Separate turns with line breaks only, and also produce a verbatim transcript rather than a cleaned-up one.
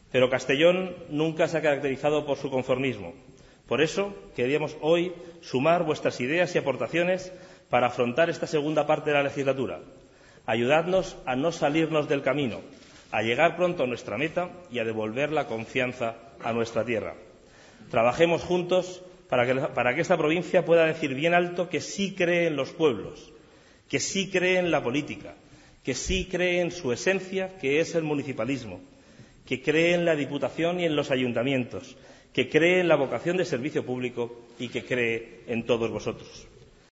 Pero Castellón nunca se ha caracterizado por su conformismo. Por eso, queríamos hoy sumar vuestras ideas y aportaciones para afrontar esta segunda parte de la legislatura. Ayudadnos a no salirnos del camino, a llegar pronto a nuestra meta y a devolver la confianza a nuestra tierra. Trabajemos juntos para que, para que esta provincia pueda decir bien alto que sí cree en los pueblos, que sí cree en la política, que sí cree en su esencia, que es el municipalismo, que cree en la Diputación y en los ayuntamientos, que cree en la vocación de servicio público y que cree en todos vosotros.